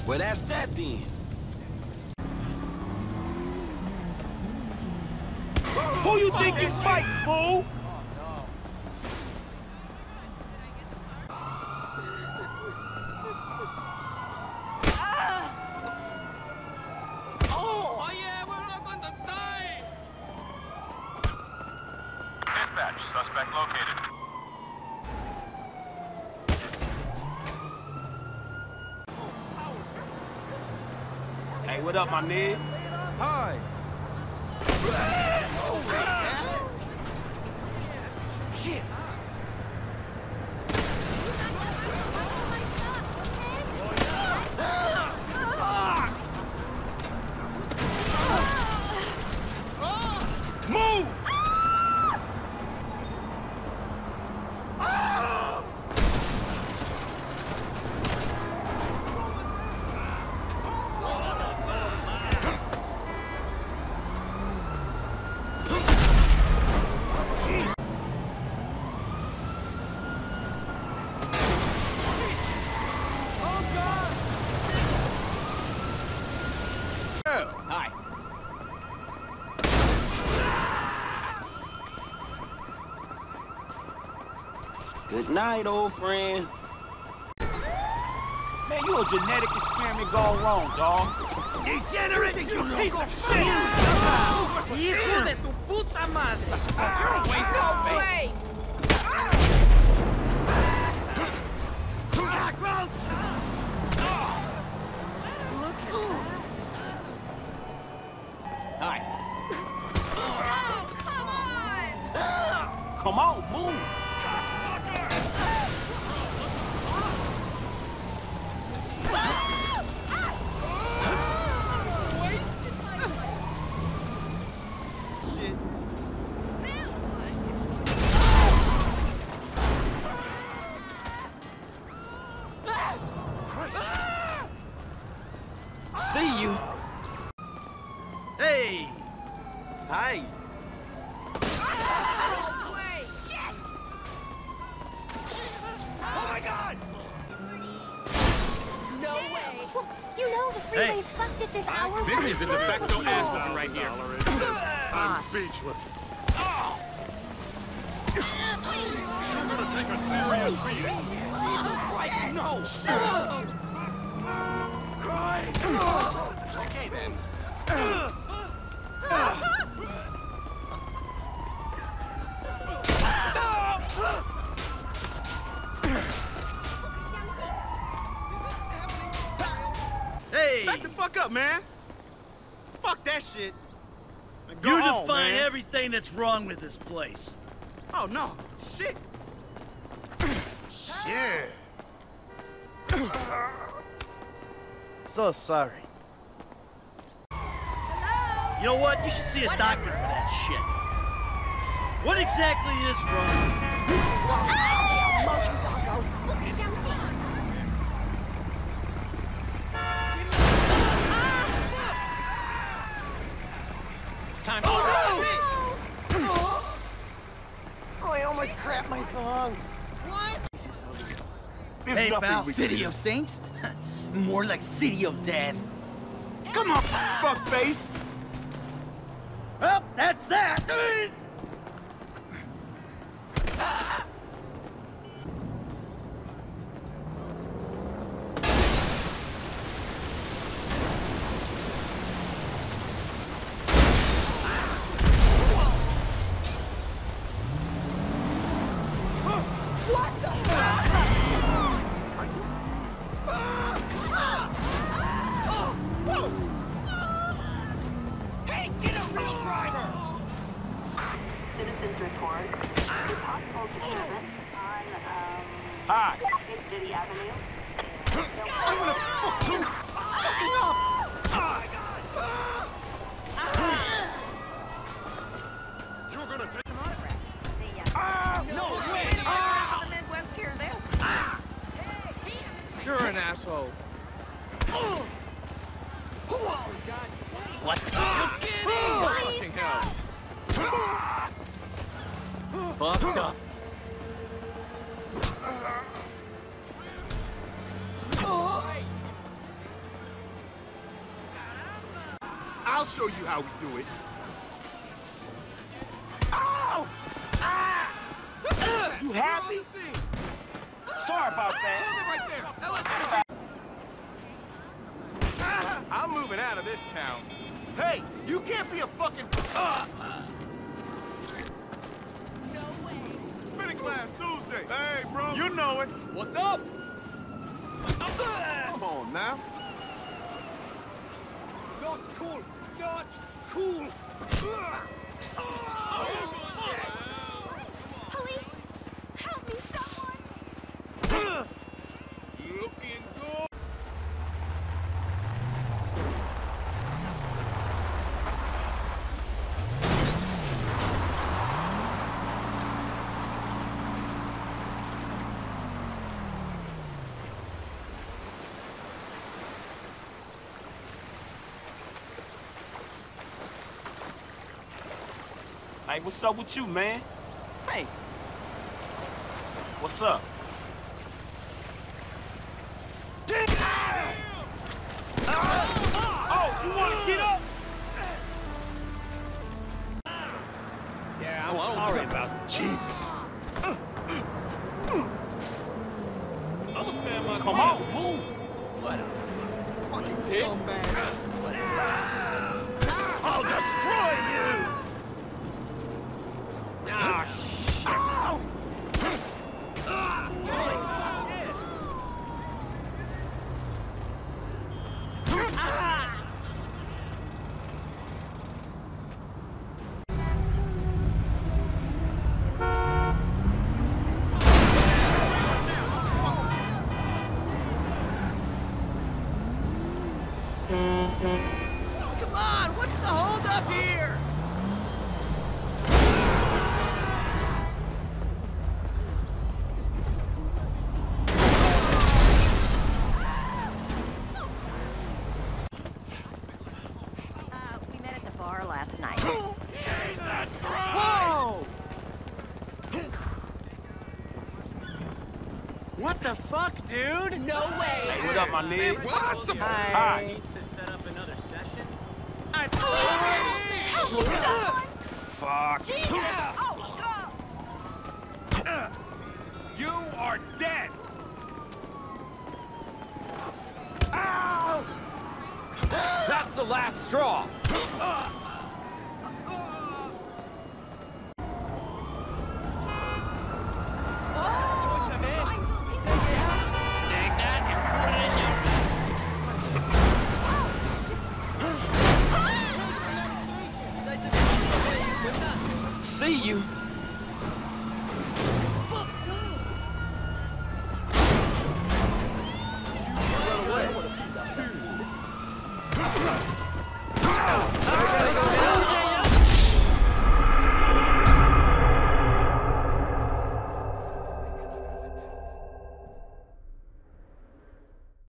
Well, that's that then. Who you think you fighting, fool? Oh yeah, we're not going to die! Dispatch, suspect located. Hey, what up, my nigga? Hi. Shit! Move! Hi. Good night, old friend. Man, you a genetic experiment gone wrong, dog. Degenerate, you piece of shit! Hijo de tu puta madre! You're a waste of space. Cockroach! Hi. Oh, come on! Come on, move. Shit. See you. Hey! Hi. Oh my god! No way! Well, you know the freeway's fucked at this hour. This is a de facto ass whipping right here. I'm speechless. You're gonna take a serious beating. Jesus Christ, no! Okay then. Hey! Back the fuck up, man! Fuck that shit! Go You on, define man. everything that's wrong with this place. Oh, no. Shit. Shit. So sorry. You know what? You should see a doctor for that shit. What exactly is wrong? Time. Oh, Oh, I almost crapped my thong. What? There's Hey, nothing pal. we City can do. of Saints? More like City of Death. Come on, fuckface! Well, that's that. Hey, get a real driver! Citizens report. A possible disturbance on, Hi. City Avenue. I'm gonna fuck you fucking up! Oh my god! You're gonna take No way! The Midwest hear this? You're an asshole. What? fucking hell. Fucked up. I'll show you how we do it. Ow! Ah! You happy? Sorry about that. I'm moving out of this town. Hey, you can't be a fucking... Spinning Class Tuesday. Hey, bro. You know it. What's up? Come on, now. Not cool. Not cool. Police! Help me, someone! Looking good. Hey, what's up with you, man? Hey, What's up? Oh, you want to get up? Yeah, I'm sorry about that. Jesus. I'ma stand my Come ground. on, move. Fucking scumbag. I'll destroy you! Ah, shit. come on, what's the hold up here? We met at the bar last night. Whoa! What the fuck, dude? No way! Hey, what up, my nigga? Hi. To set up another session? Help me, someone! Fuck. You are dead. That's the last straw. See you.